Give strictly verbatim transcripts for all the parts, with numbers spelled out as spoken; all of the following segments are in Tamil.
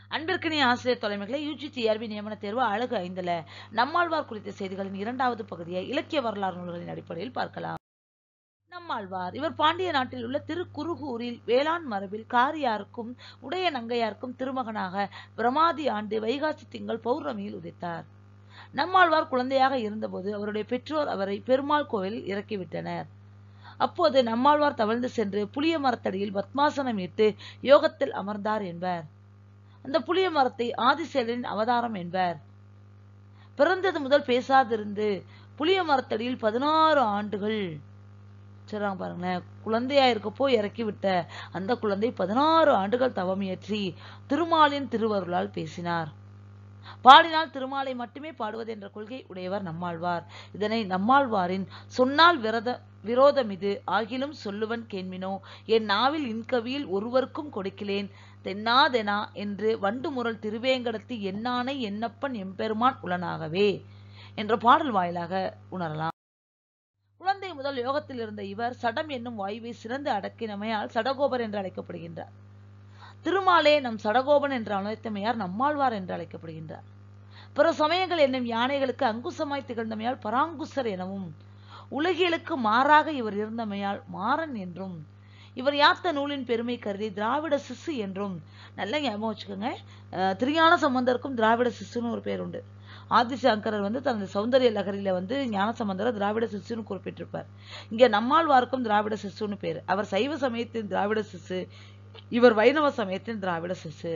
அன்பிற்கினிய ஆசிரியர் தலைமைகளை யூஜி டிஆர்பி நியமன தேர்வு அழகு ஐந்துல நம்மாழ்வார் குறித்த செய்திகளின் இரண்டாவது பகுதியை இலக்கிய வரலாறு நூல்களின் அடிப்படையில் பார்க்கலாம். நம்மாழ்வார் இவர் பாண்டிய நாட்டில் உள்ள திருக்குறுகூரில் வேளாண் மரபில் காரியாருக்கும் உடைய நங்கையாருக்கும் திருமகனாக பிரமாதி ஆண்டு வைகாசி திங்கள் பௌர்ணமியில் உதித்தார். நம்மாழ்வார் குழந்தையாக இருந்தபோது அவருடைய பெற்றோர் அவரை பெருமாள் கோவிலில் இறக்கிவிட்டனர். அப்போது நம்மாழ்வார் தவழ்ந்து சென்று புளிய மரத்தடியில் பத்மாசனம் இட்டு யோகத்தில் அமர்ந்தார் என்பர். அந்த புளிய மரத்தை ஆதிசேலனின் அவதாரம் என்பர். பிறந்தது முதல் பேசாதிருந்து புளிய மரத்தடியில் பதினாறு ஆண்டுகள் சொல்றாங்க பாருங்களேன். குழந்தையா இருக்கப்போ இறக்கி விட்ட அந்த குழந்தை பதினாறு ஆண்டுகள் தவம் இயற்றி திருமாலின் திருவருளால் பேசினார். பாடினால் திருமாலை மட்டுமே பாடுவது என்ற கொள்கை உடையவர் நம்மாழ்வார். இதனை நம்மாழ்வாரின் சொன்னால் விரத விரோதம் இது ஆகிலும் சொல்லுவன் கேண்மினோ என் நாவில் இன்கவியில் ஒருவருக்கும் கொடுக்கிலேன் தென்னாதெனா என்று வண்டு முரல் திருவேங்கடத்து என்னானை என்னப்பன் எம்பெருமான் உளனாகவே என்ற பாடல் வாயிலாக உணரலாம். குழந்தை முதல் யோகத்தில் இருந்த இவர் சடம் என்னும் வாயுவை சிறந்து அடக்கினமையால் சடகோபர் என்று அழைக்கப்படுகின்றார். திருமாலே நம் சடகோபன் என்று அழைத்தமையார் நம்மாழ்வார் என்று அழைக்கப்படுகின்றார். பிற சமயங்கள் என்னும் யானைகளுக்கு அங்குசமாய் திகழ்ந்தமையால் பராங்குசர் எனவும், உலகியலுக்கு மாறாக இவர் இருந்தமையால் மாறன் என்றும், இவர் யாத்த நூலின் பெருமை கருதி திராவிட சிசு என்றும், நல்ல ஞாபகம் வச்சுக்கோங்க. திருஞான சம்பந்தருக்கும் திராவிட சிசுன்னு ஒரு பேர் உண்டு. ஆதிசங்கரர் வந்து தனது சௌந்தரிய லகரியில வந்து ஞானசம்பந்தரை திராவிட சிசுன்னு குறிப்பிட்டிருப்பார். இங்க நம்மாழ்வாருக்கும் திராவிட சிசுன்னு பேர். அவர் சைவ சமயத்தின் திராவிட சிசு, இவர் வைணவ சமயத்தின் திராவிட சிசு.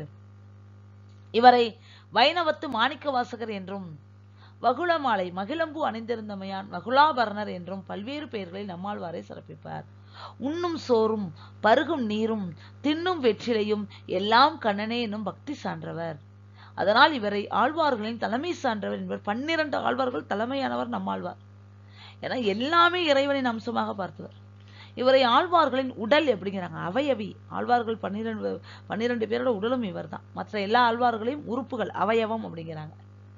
இவரை வைணவத்து மாணிக்க வாசகர் என்றும், வகுளமாலை மகிழம்பூ அணிந்திருந்தமையான் வகுலாபரணர் என்றும் பல்வேறு பெயர்களில் நம்மாழ்வாரை சிறப்பிப்பார். உண்ணும் சோறும் பருகும் நீரும் தின்னும் வெற்றிலையும் எல்லாம் கண்ணனே என்னும் பக்தி சான்றவர். அதனால் இவரை ஆழ்வார்களின் தலைமை சான்றவர் என்பவர். பன்னிரண்டு ஆழ்வார்கள் தலைமையானவர் நம்மாழ்வார். ஏன்னா எல்லாமே இறைவனின் அம்சமாக பார்த்தவர். இவரை ஆழ்வார்களின் உடல் எப்படிங்கிறாங்க, அவயவி. ஆழ்வார்கள் பன்னிரண்டு பன்னிரண்டு பேரோட உடலும் இவர் தான். மற்ற எல்லா ஆழ்வார்களையும் உறுப்புகள், அவயவம் அப்படிங்கிறாங்க.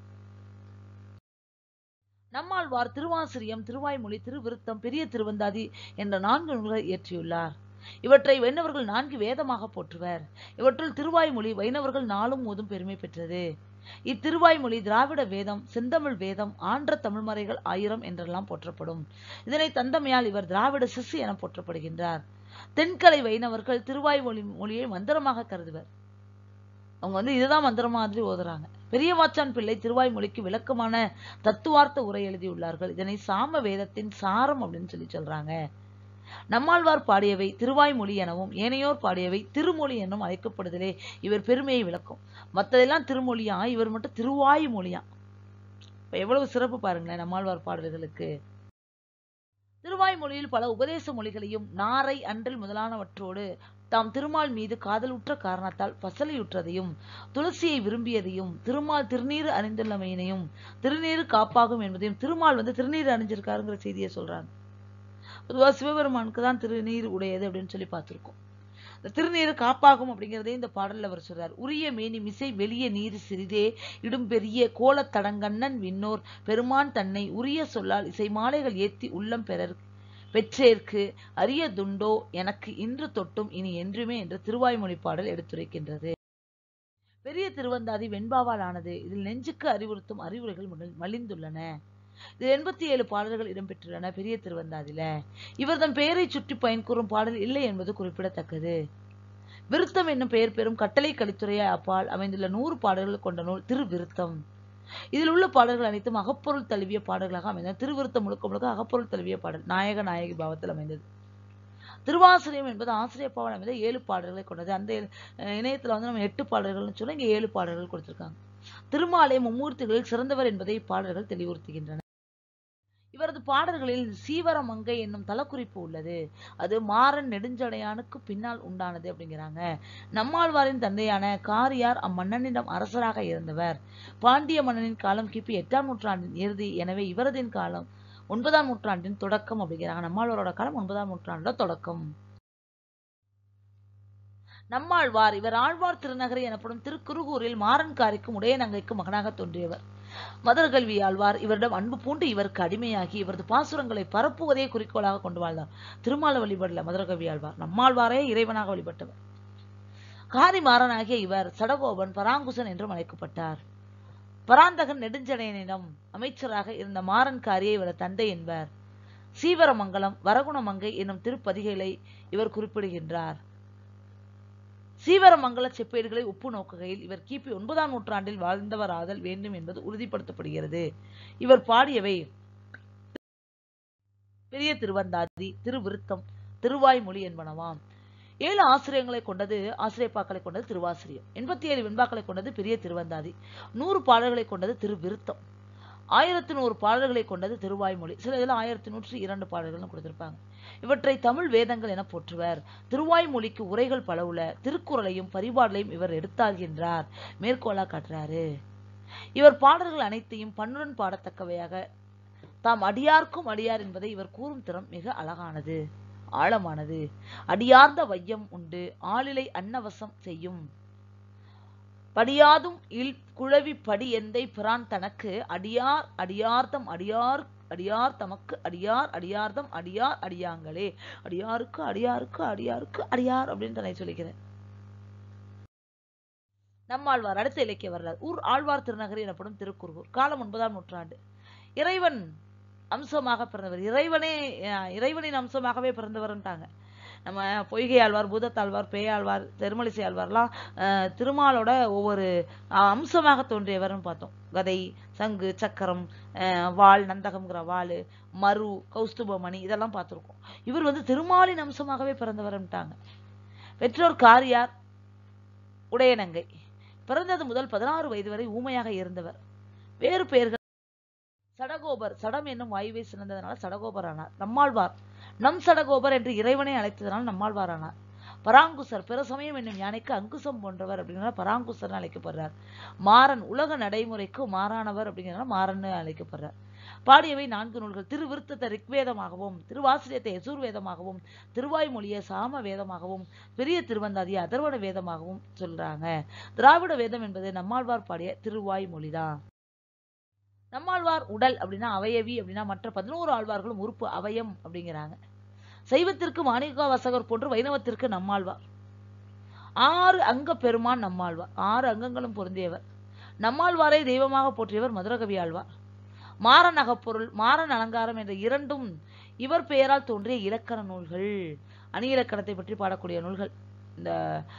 நம்மாழ்வார் திருவாசிரியம், திருவாய்மொழி, திருவிருத்தம், பெரிய திருவந்தாதி என்ற நான்கு நூல்களை இயற்றியுள்ளார். இவற்றை வைணவர்கள் நான்கு வேதமாக போற்றுவர். இவற்றுள் திருவாய்மொழி வைணவர்கள் நாளும் ஓதும் பெருமை பெற்றது. இத்திருவாய்மொழி திராவிட வேதம், செந்தமிழ் வேதம், ஆன்ற தமிழ்மறைகள் ஆயிரம் என்றெல்லாம் போற்றப்படும். இதனை தந்தமையால் இவர் திராவிட சிசு என போற்றப்படுகின்றார். தென்கலை வைணவர்கள் திருவாய்மொழி மொழியை மந்திரமாக கருதுவர். அவங்க வந்து இதுதான் மந்திரம் மாதிரி ஓதுறாங்க. பெரியவாச்சான் பிள்ளை திருவாய்மொழிக்கு விளக்கமான தத்துவார்த்த உரை எழுதியுள்ளார்கள். இதனை சாம வேதத்தின் சாரம் அப்படின்னு சொல்லி சொல்றாங்க. நம்மாழ்வார் பாடியவை திருவாய்மொழி எனவும், ஏனையோர் பாடியவை திருமொழி என்னும் அழைக்கப்படுதலே இவர் பெருமையை விளக்கும். மற்றதெல்லாம் திருமொழியா, இவர் மட்டும் திருவாய் மொழியா. இப்ப எவ்வளவு சிறப்பு பாருங்களேன் நம்மாழ்வார் பாடல்களுக்கு. திருவாய்மொழியில் பல உபதேச மொழிகளையும் நாரை அன்றல் முதலானவற்றோடு தாம் திருமால் மீது காதலுற்ற காரணத்தால் பசலையுற்றதையும், துளசியை விரும்பியதையும், திருமால் திருநீறு அணிந்துள்ளமையினையும், திருநீறு காப்பாகும் என்பதையும், திருமால் வந்து திருநீறு அணிஞ்சிருக்காருங்கிற செய்தியை சொல்றாங்க. பொதுவாக சிவபெருமானுக்கு தான் திருநீர் உடையது அப்படின்னு சொல்லி பார்த்திருக்கோம். இந்த திருநீர் காப்பாகும் அப்படிங்கிறதே இந்த பாடல்ல அவர் சொல்றார். உரிய மேனி மிசை வெளிய நீர் சிறிதே இடும் பெரிய கோலத்தடங்கண்ணன் விண்ணோர் பெருமான் தன்னை உரிய சொல்லால் இசை மாலைகள் ஏத்தி உள்ளம் பெறர் பெற்றேற்கு அரிய துண்டோ எனக்கு இன்று தொட்டும் இனி என்றுமே என்று திருவாய்மொழி பாடல் எடுத்துரைக்கின்றது. பெரிய திருவந்தாதி வெண்பாவால் ஆனது. இதில் நெஞ்சுக்கு அறிவுறுத்தும் அறிவுரைகள் மலிந்துள்ளன. இது எண்பத்தி ஏழு பாடல்கள் இடம்பெற்றுள்ளன பெரிய திருவந்தாதில. இவர் தன் பெயரை சுற்றி பயன்கூறும் பாடல் இல்லை என்பது குறிப்பிடத்தக்கது. விருத்தம் என்னும் பெயர் பெறும் கட்டளை கலித்துறைய அப்பால் அமைந்துள்ள நூறு பாடல்கள் கொண்ட நூல் திருவிருத்தம். இதில் உள்ள பாடல்கள் அனைத்தும் அகப்பொருள் தழுவிய பாடல்களாக அமைந்தன. திருவிருத்தம் முழுக்க முழுக்க அகப்பொருள் தழுவிய பாடல், நாயக நாயகி பாவத்தில் அமைந்தது. திருவாசிரியம் என்பது ஆசிரியப்பாவால் அமைந்த ஏழு பாடல்களை கொண்டது. அந்த இணையத்துல வந்து நம்ம எட்டு பாடல்கள்னு சொன்னா இங்க ஏழு பாடல்கள் கொடுத்திருக்காங்க. திருமாலை மும்மூர்த்திகளில் சிறந்தவர் என்பதை பாடல்கள் தெளிவுறுத்துகின்றன. இவரது பாடல்களில் சீவரமங்கை என்னும் தலக்குறிப்பு உள்ளது. அது மாறன் நெடுஞ்சடையானுக்கு பின்னால் உண்டானது அப்படிங்கிறாங்க. நம்மாழ்வாரின் தந்தையான காரியார் அம்மன்னனிடம் அரசராக இருந்தவர். பாண்டிய மன்னனின் காலம் கிபி எட்டாம் நூற்றாண்டின் இறுதி. எனவே இவரதின் காலம் ஒன்பதாம் நூற்றாண்டின் தொடக்கம் அப்படிங்கிறாங்க. நம்மாழ்வாரோட காலம் ஒன்பதாம் நூற்றாண்டோட தொடக்கம். நம்மாழ்வார் இவர் ஆழ்வார் திருநகரி எனப்படும் திருக்குறுகூரில் மாறன்காரிக்கும் உடைய நங்கைக்கும் மகனாக தோன்றியவர். மதுரகல்வி ஆழ்வார் இவரிடம் அன்பு பூண்டு இவருக்கு அடிமையாகி இவரது பாசுரங்களை பரப்புவதே குறிக்கோளாக கொண்டு வாழ்ந்தார். திருமால வழிபடல மதுரகவி ஆழ்வார், நம்மாழ்வாரே இறைவனாக வழிபட்டவர். காரி மாறனாகிய இவர் சடகோபன் பராங்குசன் என்றும் அழைக்கப்பட்டார். பராந்தகன் நெடுஞ்சடையனிடம் அமைச்சராக இருந்த மாறன் காரியை இவர் தந்தை என்பர். சீவரமங்கலம் வரகுணமங்கை என்னும் திருப்பதிகளை இவர் குறிப்பிடுகின்றார். சீவரமங்கல செப்பேடுகளை ஒப்பு நோக்குகையில் இவர் கிபி ஒன்பதாம் நூற்றாண்டில் வாழ்ந்தவராதல் வேண்டும் என்பது உறுதிப்படுத்தப்படுகிறது. இவர் பாடியவை பெரிய திருவந்தாதி, திருவிருத்தம், திருவாய்மொழி என்பனவாம். ஏழு ஆசிரியங்களை கொண்டது ஆசிரியப்பாக்களை கொண்டது திருவாசிரியம். எண்பத்தி ஏழு வெண்பாக்களை கொண்டது பெரிய திருவந்தாதி. நூறு பாடல்களை கொண்டது திருவிருத்தம். ஆயிரத்தி நூறு பாடல்களை கொண்டது திருவாய்மொழி. சில இதில் ஆயிரத்தி நூற்றி இரண்டு பாடல்கள் கொடுத்திருப்பாங்க. இவற்றை தமிழ் வேதங்கள் என போற்றுவர். திருவாய்மொழிக்கு உரைகள் பல உள்ள. திருக்குறளையும் பரிபாடலையும் இவர் எடுத்தாள்கின்றார், மேற்கோளா காட்டுறாரு. இவர் பாடல்கள் அனைத்தையும் பண்ணுடன் பாடத்தக்கவையாக தாம் அடியார்க்கும் அடியார் என்பதை இவர் கூறும் திறம் மிக அழகானது, ஆழமானது. அடியார்ந்த வையம் உண்டு, ஆளிலை அன்னவசம் செய்யும் படியாதும் இல் குழவி படி எந்தை பிரான் தனக்கு அடியார் அடியார்த்தம் அடியார் அடியார் தமக்கு அடியார் அடியார்தம் அடியார் அடியாங்களே. அடியாருக்கு அடியாருக்கு அடியாருக்கு அடியார் அப்படின்னு தன்னை சொல்லிக்கிறேன். நம்மாழ்வார் அடுத்த இலக்கிய வரலாறு. ஊர் ஆழ்வார் திருநகரி எனப்படும் திருக்குறுகூர். காலம் ஒன்பதாம் நூற்றாண்டு. இறைவன் அம்சமாக பிறந்தவர். இறைவனே இறைவனின் அம்சமாகவே பிறந்தவர்ன்ட்டாங்க. நம்ம பொய்கை ஆழ்வார், பூதத்தாழ்வார், பேயாழ்வார், திருமலிசை ஆழ்வார்லாம் திருமாலோட ஒவ்வொரு அம்சமாக தோன்றியவர்னு பார்த்தோம். கதை, சங்கு, சக்கரம், வாள், நந்தகம்ங்கிற வாள், மரு, கௌஸ்துபமணி இதெல்லாம் பார்த்துருக்கோம். இவர் வந்து திருமாலின் அம்சமாகவே பிறந்தவர்ன்ட்டாங்க. பெற்றோர் காரியார், உடையநங்கை. பிறந்தது முதல் பதினாறு வயது வரை ஊமையாக இருந்தவர். வேறு பெயர்கள் சடகோபர். சடம் என்னும் வாயுவை சிறந்ததனால சடகோபர் ஆனார். நம்மாழ்வார் நம் சடகோபர் என்று இறைவனை அழைத்ததனால் நம்மாழ்வார் ஆனார். பராங்குசர் பிற சமயம் என்னும் யானைக்கு அங்குசம் போன்றவர் அப்படிங்கிற பராங்குசர் அழைக்கப்படுறார். மாறன் உலக நடைமுறைக்கு மாறானவர் அப்படிங்கிறனால மாறன் அழைக்கப்படுறார். பாடியவை நான்கு நூல்கள். திருவிருத்தத்தை ரிக்வேதமாகவும், திருவாசிரியத்தை யசூர்வேதமாகவும், திருவாய்மொழியை சாம வேதமாகவும், பெரிய திருவந்தாதியை அதர்வண வேதமாகவும் சொல்றாங்க. திராவிட வேதம் என்பது நம்மாழ்வார் பாடிய திருவாய்மொழிதான். நம்மாழ்வார் உடல் அப்படின்னா அவயவி அப்படின்னா மற்ற பதினோரு ஆழ்வார்களும் உறுப்பு அவயம் அப்படிங்கிறாங்க. சைவத்திற்கு மாணிக்க வாசகர் போன்று வைணவத்திற்கு நம்மாழ்வார். ஆறு அங்க பெருமான் நம்மாழ்வார். ஆறு அங்கங்களும் பொருந்தியவர். நம்மாழ்வாரை தெய்வமாக போற்றியவர் மதுரகவி ஆழ்வார். மாறன் அகப்பொருள், மாறன் அலங்காரம் என்ற இரண்டும் இவர் பெயரால் தோன்றிய இலக்கண நூல்கள். அணி இலக்கணத்தை பற்றி பாடக்கூடிய நூல்கள் இந்த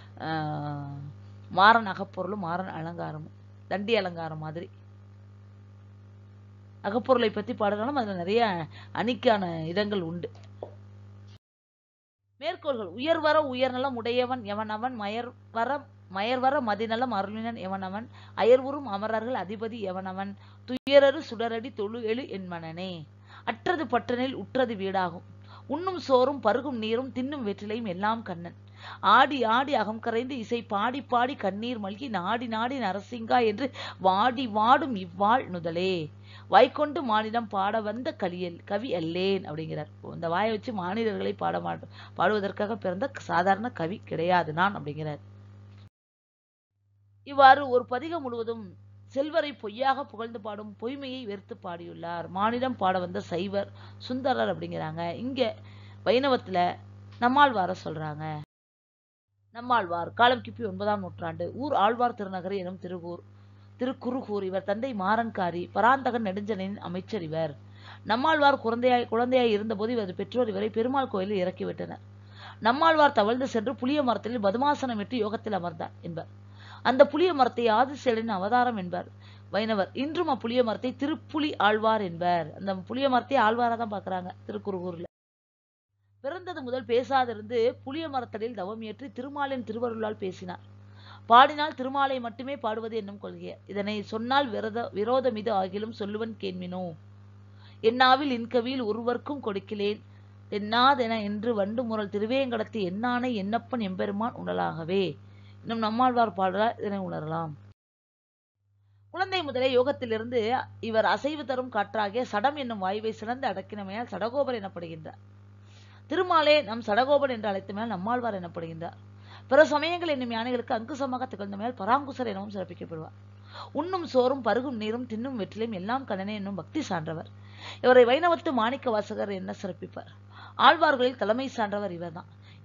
மாறன் அகப்பொருளும் மாறன் அலங்காரமும். தண்டி அலங்காரம் மாதிரி அகப்பொருளை பற்றி பாடுறாலும் அதுல நிறைய அணிக்கான இடங்கள் உண்டு. மேற்கோள்கள். உயர்வர உயர்நலம் உடையவன் எவனவன், மயர் வர மயர்வர மதிநலம் அருளினன் எவனவன், அயர்வுறும் அமரர்கள் அதிபதி எவனவன், துயரரு சுடரடி தொழு எழு என்மனனே. அற்றது பட்டனில் உற்றது வீடாகும், உண்ணும் சோறும் பருகும் நீரும் தின்னும் வெற்றிலையும் எல்லாம் கண்ணன். ஆடி ஆடி அகம் கரைந்து இசை பாடி பாடி கண்ணீர் மல்கி நாடி நாடி நரசிங்கா என்று வாடி வாடும் இவ்வாள் நுதலே. வாய்க்கொண்டு மானிடம் பாட வந்த கலியல் கவி அல்லேன் அப்படிங்கிறார். இந்த வாயை வச்சு மானிடர்களை பாட மாட்டோம், பாடுவதற்காக பிறந்த சாதாரண கவி கிடையாது நான் அப்படிங்கிறார். இவ்வாறு ஒரு பதிகம் முழுவதும் செல்வரை பொய்யாக புகழ்ந்து பாடும் பொய்மையை வெறுத்து பாடியுள்ளார். மானிடம் பாட வந்த சைவர் சுந்தரர் அப்படிங்கிறாங்க. இங்க வைணவத்துல நம்மாழ்வார சொல்றாங்க. நம்மாழ்வார் காலம் கிபி ஒன்பதாம் நூற்றாண்டு. ஊர் ஆழ்வார் திருநகரி எனும் திருகூர் திருக்குறுகூர். இவர் தந்தை மாறன்காரி, பராந்தகன் நெடுஞ்சனின் அமைச்சர். இவர் நம்மாழ்வார் குழந்தையாய் குழந்தையாய் இருந்தபோது இவரது பெற்றோர் இவரை பெருமாள் கோயிலில் இறக்கிவிட்டனர். நம்மாழ்வார் தவழ்ந்து சென்று புளிய மரத்தில் பதுமாசனமிட்டு யோகத்தில் அமர்ந்தார் என்பர். அந்த புளிய மரத்தை ஆதிசேலனின் அவதாரம் என்பர் வைணவர். இன்றும் அப்புளிய மரத்தை திருப்புலி ஆழ்வார் என்பர். அந்த புளிய மரத்தை ஆழ்வாரா தான் பாக்குறாங்க திருக்குறுகூர்ல. பிறந்தது முதல் பேசாதிருந்து புளிய மரத்தடியில் தவம் ஏற்றி திருமாலின் திருவருளால் பேசினார். பாடினால் திருமாலை மட்டுமே பாடுவது என்னும் கொள்கை. இதனை சொன்னால் விரத விரோதம் இது ஆகிலும் சொல்லுவன் கேண்மினோ. என்னாவில் இன்கவியில் ஒருவர்க்கும் கொடுக்கிலேன் தென்னாதென என்று வண்டு முரல் திருவேங்கடத்து என்னானை என்னப்பன் எம்பெருமான் உணலாகவே. இன்னும் நம்மாழ்வார் பாடலால் இதனை உணரலாம். குழந்தை முதலே யோகத்திலிருந்து இவர் அசைவு தரும் காற்றாகிய சடம் என்னும் வாயுவை சிறந்து அடக்கினமையால் சடகோபர் எனப்படுகின்றார். திருமாலே நம் சடகோபன் என்று அழைத்தமையால் நம்மாழ்வார் எனப்படுகின்றார். பிற சமயங்கள் என்னும் யானைகளுக்கு அங்குசமாக திகழ்ந்தமையால் பராங்குசர் எனவும் சிறப்பிக்கப்படுவார். உண்ணும் சோறும் பருகும் நீரும் தின்னும் வெற்றிலையும் எல்லாம் கண்ணனே என்னும் பக்தி சான்றவர். இவரை வைணவத்து மாணிக்க வாசகர் என்ன சிறப்பிப்பார். ஆழ்வார்களில் தலைமை சான்றவர் இவர்தான்.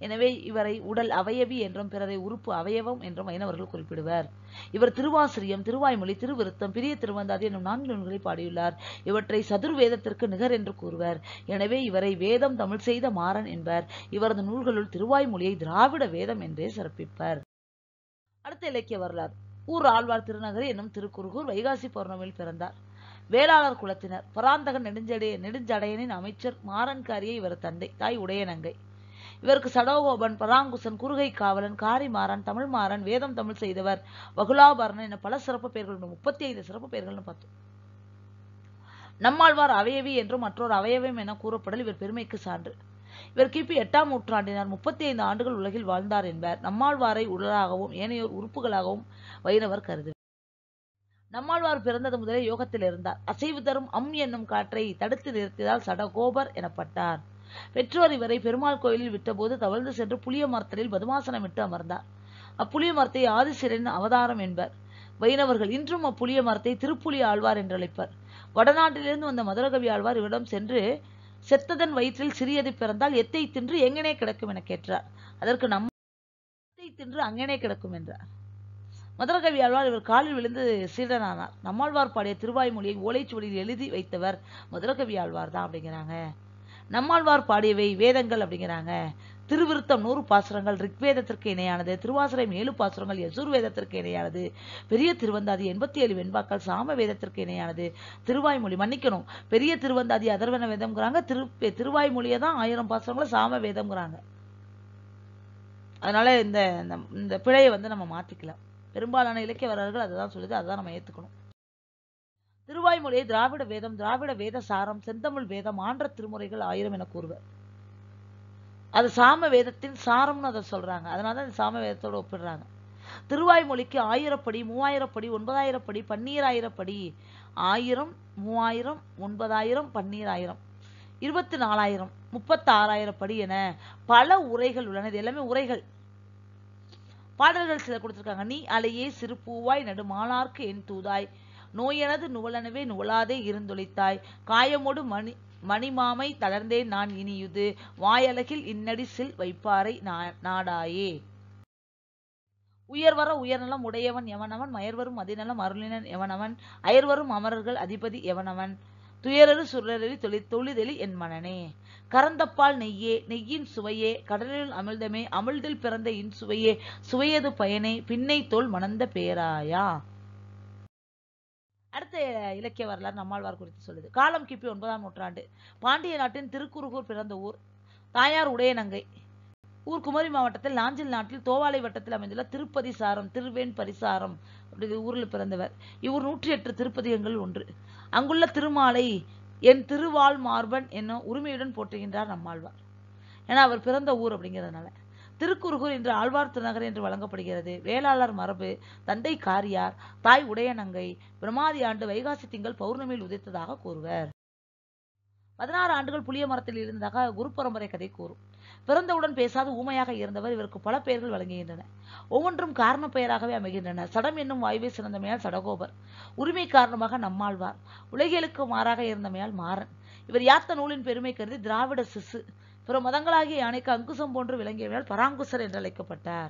எனவே இவரை உடல் அவயவி என்றும் பிறரை உறுப்பு அவயவம் என்றும் வைணவர்கள் குறிப்பிடுவர். இவர் திருவாசிரியம், திருவாய்மொழி, திருவிருத்தம், பெரிய திருவந்தாதி என்னும் நான்கு நூல்களை பாடியுள்ளார். இவற்றை சதுர்வேதத்திற்கு நிகர் என்று கூறுவர். எனவே இவரை வேதம் தமிழ் செய்த மாறன் என்பர். இவரது நூல்களுள் திருவாய்மொழியை திராவிட வேதம் என்றே சிறப்பிப்பர். அடுத்த இலக்கிய வரலாறு. ஊர் ஆழ்வார் திருநகரி என்னும் திருக்குறுகூர் வைகாசி பௌர்ணமியில் பிறந்தார். வேளாளர் குலத்தினர். பராந்தகன் நெடுஞ்சடைய நெடுஞ்சடையனின் அமைச்சர் மாறன்காரியை இவர் தந்தை. தாய் உடையநங்கை. இவருக்கு சடகோபன், பராங்குசன், குறுகை காவலன், காரிமாறன், தமிழ் மாறன், வேதம் தமிழ் செய்தவர், வகுலாபரணன் என பல சிறப்பு பெயர்கள், முப்பத்தி ஐந்து சிறப்பு பெயர்கள்னு பார்த்தோம். நம்மாழ்வார் அவயவி என்றும் மற்றொரு அவயவம் என கூறப்படல் இவர் பெருமைக்கு சான்று. இவர் கிபி எட்டாம் நூற்றாண்டினர் முப்பத்தி ஐந்து ஆண்டுகள் உலகில் வாழ்ந்தார் என்பர். நம்மாழ்வாரை உடலாகவும் ஏனையோர் உறுப்புகளாகவும் வைணவர் கருதுவர். நம்மாழ்வார் பிறந்தது முதலே யோகத்தில் இருந்தார். அசைவு தரும் அம் என்னும் காற்றை தடுத்து நிறுத்தியதால் சடகோபர் எனப்பட்டார். பெற்றோர் இவரை பெருமாள் கோயிலில் விட்டபோது தவழ்ந்து சென்று புளிய மரத்தலில் பதுமாசனமிட்டு அமர்ந்தார். அப்புளிய மரத்தை ஆதிசிரன் அவதாரம் என்பர் வைணவர்கள். இன்றும் அப்புளிய மரத்தை திருப்புலி ஆழ்வார் என்று அழைப்பர். வடநாட்டிலிருந்து வந்த மதுரகவி ஆழ்வார் இவரிடம் சென்று செத்ததன் வயிற்றில் சிறியது பிறந்தால் எத்தை தின்று எங்கனே கிடக்கும் என கேட்டார். அதற்கு நம்ம எத்தை தின்று அங்கனே கிடக்கும் என்றார். மதுரகவி ஆழ்வார் இவர் காலில் விழுந்து சீடனானார். நம்மாழ்வார் பாடிய திருவாய்மொழியை ஓலைச்சுவடியில் எழுதி வைத்தவர் மதுரகவி ஆழ்வார் தான் அப்படிங்கிறாங்க. நம்மாழ்வார் பாடியவை வேதங்கள் அப்படிங்கிறாங்க. திருவிருத்தம் நூறு பாசுரங்கள் ரிக்வேதத்திற்கு இணையானது. திருவாசகம் ஏழு பாசுரங்கள் யசூர் வேதத்திற்கு இணையானது. பெரிய திருவந்தாதி எண்பத்தி ஏழு வெண்பாக்கள் சாம வேதத்திற்கு இணையானது. திருவாய்மொழி மன்னிக்கணும் பெரிய திருவந்தாதி அதர்வன வேதம்ங்கிறாங்க. திரு திருவாய்மொழியை தான் ஆயிரம் பாசுரங்களை சாம வேதம்ங்கிறாங்க. அதனால இந்த இந்த பிழையை வந்து நம்ம மாத்திக்கலாம். பெரும்பாலான இலக்கிய வரலாறுகள் அதுதான் சொல்லுது, அதுதான் நம்ம ஏத்துக்கணும். திருவாய்மொழியை திராவிட வேதம், திராவிட வேத சாரம், செந்தமிழ் வேதம், ஆன்ற திருமுறைகள் ஆயிரம் என கூறுவர். அது சாம வேதத்தின் சாரம்னு அதை சொல்றாங்க. அதனாலதான் சாம வேதத்தோடு ஒப்பிடுறாங்க. திருவாய்மொழிக்கு ஆயிரப்படி, மூவாயிரப்படி, ஒன்பதாயிரப்படி, பன்னீராயிரப்படி, ஆயிரம், மூவாயிரம், ஒன்பதாயிரம், பன்னீராயிரம், இருபத்தி நாலாயிரம், முப்பத்தி ஆறாயிரம் படி என பல உரைகள் உள்ளன. இது எல்லாமே உரைகள். பாடல்கள் சில கொடுத்திருக்காங்க. நீ அலையே சிறு பூவாய் நடு மாலார்க்கு என் தூதாய், நோயனது நுவலனவே நுவலாதே இருந்தொழித்தாய், காயமோடு மணி மணிமாமை தளர்ந்தேன் நான் இனியுது, வாயலகில் இன்னடி சில் வைப்பாரை நாடாயே. உயர்வர உயர்நலம் உடையவன் எவனவன், மயர்வரும் அதிநலம் அருளினன் எவனவன், அயர்வரும் அமரர்கள் அதிபதி எவனவன், துயரரு சுரலி தொழி தொழிதெளி என் மனனே. கறந்தப்பால் நெய்யே நெய்யின் சுவையே, கடலில் அமிழ்தமே அமிழ்தில் பிறந்த இன் சுவையே, சுவையது பயனே பின்னை தோல் மணந்த பேராயா. அடுத்த இலக்கிய வரலாறு நம்மாழ்வார் குறித்து சொல்லுது. காலம் கிபி ஒன்பதாம் நூற்றாண்டு. பாண்டிய நாட்டின் திருக்குறுகூர் பிறந்த ஊர். தாயார் உடையநங்கை. ஊர் குமரி மாவட்டத்தில் நாஞ்சில் நாட்டில் தோவாலை வட்டத்தில் அமைந்துள்ள திருப்பதி சாரம் திருவேன் பரிசாரம் அப்படி ஊரில் பிறந்தவர். இவ்வூர் நூற்றி எட்டு திருப்பதிகங்கள் ஒன்று. அங்குள்ள திருமாலை என் திருவாள் மார்பன் என்னும் உரிமையுடன் போற்றுகின்றார் நம்மாழ்வார். ஏன்னா அவர் பிறந்த ஊர் அப்படிங்கிறதுனால. திருக்குறுகூர் இன்று ஆழ்வார் திருநகர் என்று வழங்கப்படுகிறது. வேளாளர் மரபு. தந்தை காரியார், தாய் உடையநங்கை. பிரமாதி ஆண்டு வைகாசி திங்கள் பௌர்ணமியில் உதித்ததாக கூறுவர். பதினாறு ஆண்டுகள் புளிய மரத்தில் இருந்ததாக குரு பரம்பரை கதை கூறும். பிறந்தவுடன் பேசாது ஊமையாக இருந்தவர். இவருக்கு பல பெயர்கள் வழங்குகின்றன. ஒவ்வொன்றும் காரண பெயராகவே அமைகின்றன. சடம் என்னும் வாய்வே சிறந்தமையால் சடகோபர். உரிமை காரணமாக நம்மாழ்வார். உலகியலுக்கு மாறாக இருந்தமையால் மாறன். இவர் யாத்த நூலின் பெருமை கருதி திராவிட சிசு. பிற மதங்களாகிய யானைக்கு அங்குசம் போன்று விளங்கியமையால் பராங்குசர் என்று அழைக்கப்பட்டார்.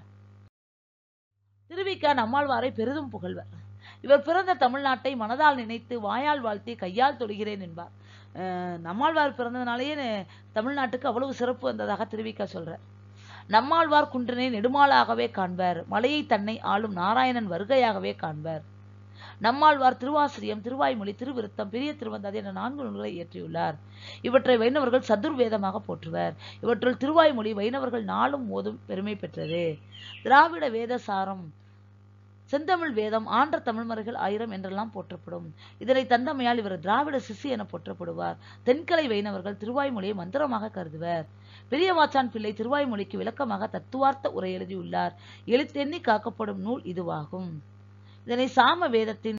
திருவிக்க நம்மாழ்வாரை பெரிதும் புகழ்வர். இவர் பிறந்த தமிழ்நாட்டை மனதால் நினைத்து வாயால் வாழ்த்தி கையால் தொடுகிறேன் என்பார். நம்மாழ்வார் பிறந்ததுனாலேயே தமிழ்நாட்டுக்கு அவ்வளவு சிறப்பு வந்ததாக திருவிக்க சொல்றார். நம்மாழ்வார் குன்றினை நெடுமாளாகவே காண்பர். மலையை தன்னை ஆளும் நாராயணன் வருகையாகவே காண்பர். நம்மாழ்வார் திருவாசிரியம், திருவாய்மொழி, திருவிருத்தம், பெரிய திருவந்தாதி என்ற நான்கு நூல்களை இயற்றியுள்ளார். இவற்றை வைணவர்கள் சதுர்வேதமாக போற்றுவர். இவற்றுள் திருவாய்மொழி வைணவர்கள் நாளும் ஓதும் பெருமை பெற்றது. திராவிட வேத சாரம், செந்தமிழ் வேதம், ஆன்ற தமிழ்மறைகள் ஆயிரம் என்றெல்லாம் போற்றப்படும். இதனை தந்தமையால் இவர் திராவிட சிசி என போற்றப்படுவார். தென்கலை வைணவர்கள் திருவாய்மொழியை மந்திரமாக கருதுவர். பெரியவாச்சான் பிள்ளை திருவாய்மொழிக்கு விளக்கமாக தத்துவார்த்த உரை எழுதியுள்ளார். எழுத்தெண்ணி காக்கப்படும் நூல் இதுவாகும். இதனை சாம வேதத்தின்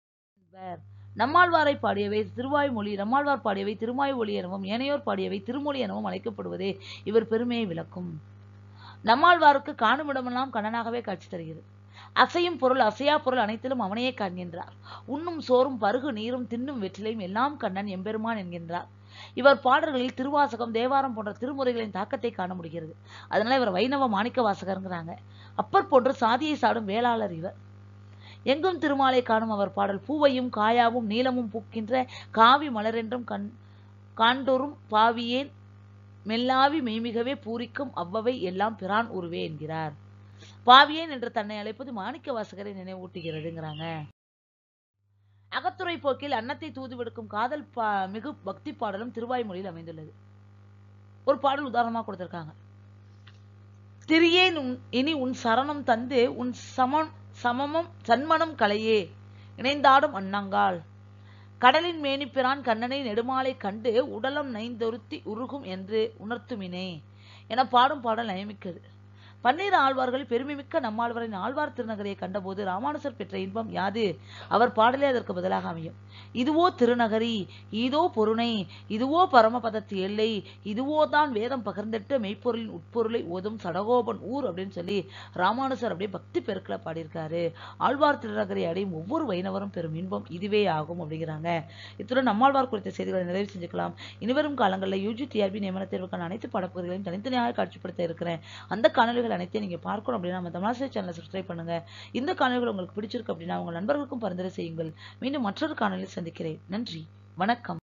நம்மாழ்வாரை பாடியவை திருவாய்மொழி, நம்மாழ்வார் பாடியவை திருமாய்மொழி எனவும் ஏனையோர் பாடியவை திருமொழி எனவும் அழைக்கப்படுவதே இவர் பெருமையை விளக்கும். நம்மாழ்வாருக்கு காணுமிடமெல்லாம் கண்ணனாகவே காட்சி தருகிறது. அசையும் பொருள் அசையா பொருள் அனைத்திலும் அவனையே காண்கின்றார். உண்ணும் சோறும் பருகு நீரும் தின்னும் வெற்றிலையும் எல்லாம் கண்ணன் எம்பெருமான் என்கின்றார். இவர் பாடல்களில் திருவாசகம், தேவாரம் போன்ற திருமுறைகளின் தாக்கத்தை காண முடிகிறது. அதனால இவர் வைணவ மாணிக்க வாசகருங்கிறாங்க. அப்பர் போன்று சாதியை சாடும் வேளாளர் இவர். எங்கும் திருமாலை காணும் அவர் பாடல் பூவையும் காயாவும் நீளமும் பூக்கின்ற காவி மலரென்றும் கண் காண்டோறும் பாவியேன் மெல்லாவி மெய்மிகவே பூரிக்கும் அவ்வவை எல்லாம் பிரான் உருவே என்கிறார். பாவியேன் என்று தன்னை அழைப்பது மாணிக்க வாசகரை நினைவூட்டுகிறதுங்கிறாங்க. அகத்துறை போக்கில் அன்னத்தை தூதுவிடுக்கும் காதல் பா மிகு பக்தி பாடலும் திருவாய்மொழியில் அமைந்துள்ளது. ஒரு பாடல் உதாரணமா கொடுத்திருக்காங்க. திரியேன் இனி உன் சரணம் தந்து உன் சமம் சமமும் சன்மனம் கலையே இணைந்தாடும் அன்னங்கால் கடலின் மேனிப்பிரான் கண்ணனை நெடுமாலை கண்டு உடலம் நைந்தொருத்தி உருகும் என்று உணர்த்துமினே என பாடும் பாடல் நயமிக்கது. பன்னீர் ஆழ்வார்கள் பெருமைமிக்க நம்மாழ்வாரின் ஆழ்வார் திருநகரியை கண்டபோது ராமானுசர் பெற்ற இன்பம் யாது? அவர் பாடலே அதற்கு பதிலாக அமையும். இதுவோ திருநகரி, இதோ பொருணை, இதுவோ பரமபதத்து எல்லை, இதுவோ தான் வேதம் பகிர்ந்திட்டு மெய்ப்பொருளின் உட்பொருளை ஓதும் சடகோபன் ஊர் அப்படின்னு சொல்லி ராமானுசர் அப்படியே பக்தி பெருக்கில் பாடியிருக்காரு. ஆழ்வார் திருநகரை அடையும் ஒவ்வொரு வைணவரும் பெரும் இன்பம் இதுவே ஆகும் அப்படிங்கிறாங்க. இத்துடன் நம்மாழ்வார் குறித்த செய்திகளை நிறைவு செஞ்சுக்கலாம். இனிவரும் காலங்களில் யூஜி டிஆர்பி நியமன தேர்வுக்கான அனைத்து பாடப்பகுதிகளையும் தனித்தனியாக காட்சிப்படுத்த இருக்கிறேன். அந்த காணொலிகள் அனைத்தையும் நீங்க பார்க்கணும் அப்படின்னா நம்ம தமிழாசிரியர் சேனலை சப்ஸ்கிரைப் பண்ணுங்க. இந்த காணொலிகள் உங்களுக்கு பிடிச்சிருக்கு அப்படின்னா உங்கள் நண்பர்களுக்கும் பரிந்துரை செய்யுங்கள். மீண்டும் மற்றொரு காணொலியில் சந்திக்கிறேன். நன்றி, வணக்கம்.